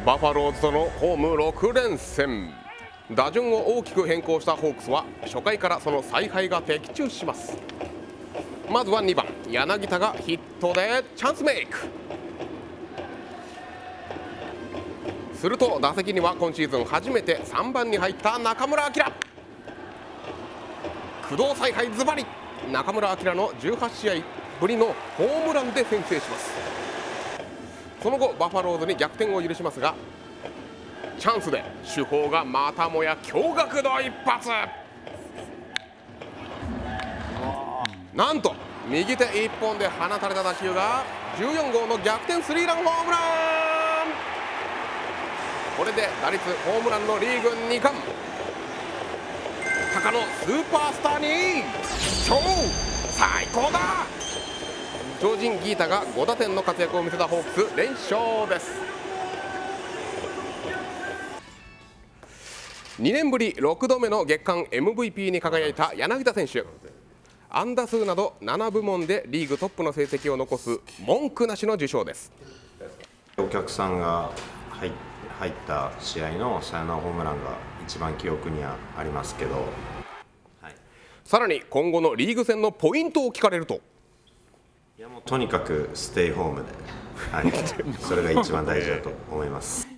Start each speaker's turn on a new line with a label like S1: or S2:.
S1: バファローズとのホーム6連戦。打順を大きく変更したホークスは初回からその采配が的中します。まずは2番柳田がヒットでチャンスメイク。すると打席には今シーズン初めて3番に入った中村晃。工藤采配ズバリ、中村晃の18試合ぶりのホームランで先制します。その後バファローズに逆転を許しますが、チャンスで主砲がまたもや驚愕の一発。なんと右手1本で放たれた打球が14号の逆転スリーランホームラン。これで打率ホームランのリーグ2冠。高野スーパースターに超最高だ。超人ギータが5打点の活躍を見せたホークス連勝です。2年ぶり6度目の月間 MVP に輝いた柳田選手。安打数など7部門でリーグトップの成績を残す文句なしの受賞です。
S2: お客さんが入った試合のサヨナラホームランが一番記憶にはありますけど、はい、
S1: さらに今後のリーグ戦のポイントを聞かれると、
S2: いやもうとにかくステイホームで、はい、それが一番大事だと思います。